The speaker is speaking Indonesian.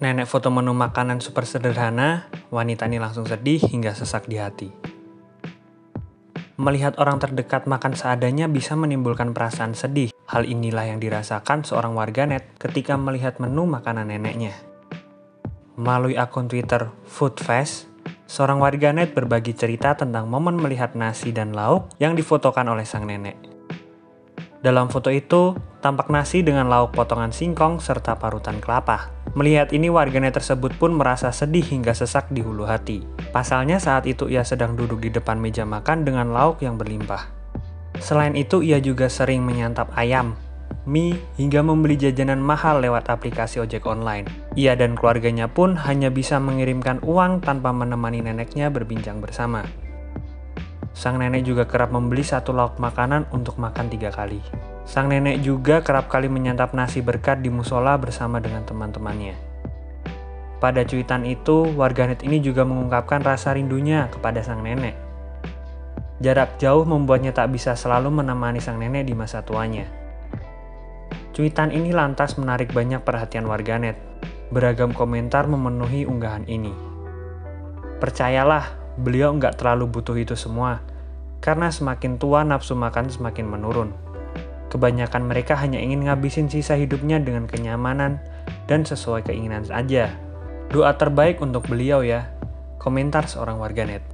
Nenek foto menu makanan super sederhana, wanita ini langsung sedih hingga sesak di hati. Melihat orang terdekat makan seadanya bisa menimbulkan perasaan sedih. Hal inilah yang dirasakan seorang warganet ketika melihat menu makanan neneknya. Melalui akun Twitter Foodfest, seorang warganet berbagi cerita tentang momen melihat nasi dan lauk yang difotokan oleh sang nenek. Dalam foto itu, tampak nasi dengan lauk potongan singkong serta parutan kelapa. Melihat ini, warganet tersebut pun merasa sedih hingga sesak di hulu hati. Pasalnya saat itu ia sedang duduk di depan meja makan dengan lauk yang berlimpah. Selain itu, ia juga sering menyantap ayam, mie, hingga membeli jajanan mahal lewat aplikasi ojek online. Ia dan keluarganya pun hanya bisa mengirimkan uang tanpa menemani neneknya berbincang bersama. Sang nenek juga kerap membeli satu lauk makanan untuk makan 3 kali. Sang nenek juga kerap kali menyantap nasi berkat di musola bersama dengan teman-temannya. Pada cuitan itu, warganet ini juga mengungkapkan rasa rindunya kepada sang nenek. Jarak jauh membuatnya tak bisa selalu menemani sang nenek di masa tuanya. Cuitan ini lantas menarik banyak perhatian warganet. Beragam komentar memenuhi unggahan ini. Percayalah, beliau nggak terlalu butuh itu semua, karena semakin tua nafsu makan semakin menurun. Kebanyakan mereka hanya ingin ngabisin sisa hidupnya dengan kenyamanan dan sesuai keinginan saja. Doa terbaik untuk beliau ya, komentar seorang warganet.